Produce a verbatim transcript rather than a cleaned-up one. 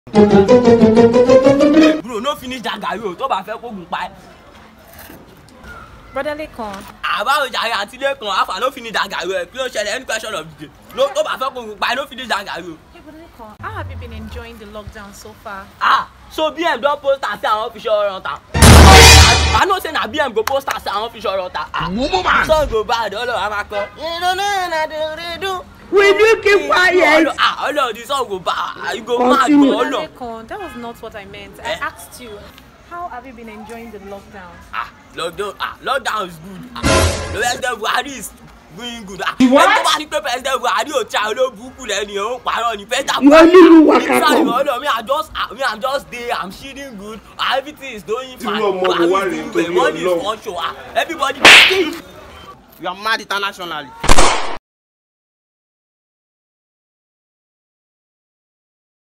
Bro, no finish that guy. You talk about go buy. Brother Lekon. About Jaya and Lekon, I no finish that guy. Close any question of the day. No, talk about go buy. No finish that guy. Hey, Brother Lekon, how have you been enjoying the lockdown so far? Ah, so B M don't post and say I'm official around town. I know say na B M go post and say I'm official around town. Ah, so go bad. All I'm a call. You don't know. Will you keep quiet? Ah, all of this song go bad. You go Continue. mad. Brother Lekon, that was not what I meant. I asked you, how have you been enjoying the lockdown? Ah, lockdown. Ah, lockdown is good. Ah, the President Buhari is doing good. Ah, what? Everybody know President Buhari o cha lo buku le ni o paro ni better. You only do waka Sorry, come. no, no, me I just, I, me I'm just there. I'm shooting good. Ah, everything is doing fine. You are more Buhari worried is to doing be well. Money is alone. on show. Ah, everybody. You are mad internationally.